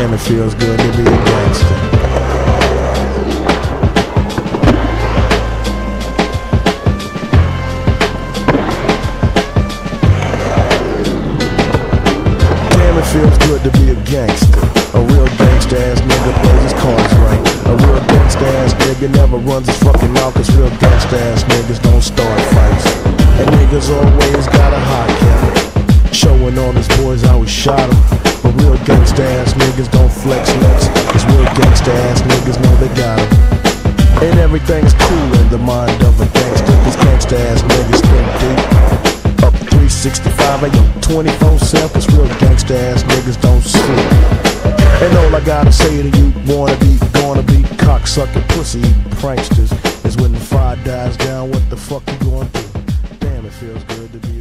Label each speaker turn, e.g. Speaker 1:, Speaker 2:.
Speaker 1: Damn, it feels good to be a gangster. Damn, it feels good to be a gangster. A real gangsta ass nigga plays his cards right. A real gangsta ass nigga never runs his fucking mouth, cause real gangsta ass niggas don't start fights. And niggas always got a hot cap, showing all his boys how he shot him. But real gangsta ass niggas don't flex nuts, cause real gangsta ass niggas know they got him. And everything's cool in the mind of a gangster, cause gangsta ass niggas think deep. Up 365 and 24/7, cause real gangsta ass niggas don't sleep. And all I gotta say to you wanna be, gonna be cocksucking pussy eating pranksters is when the fire dies down, what the fuck you gonna do? Damn, it feels good to be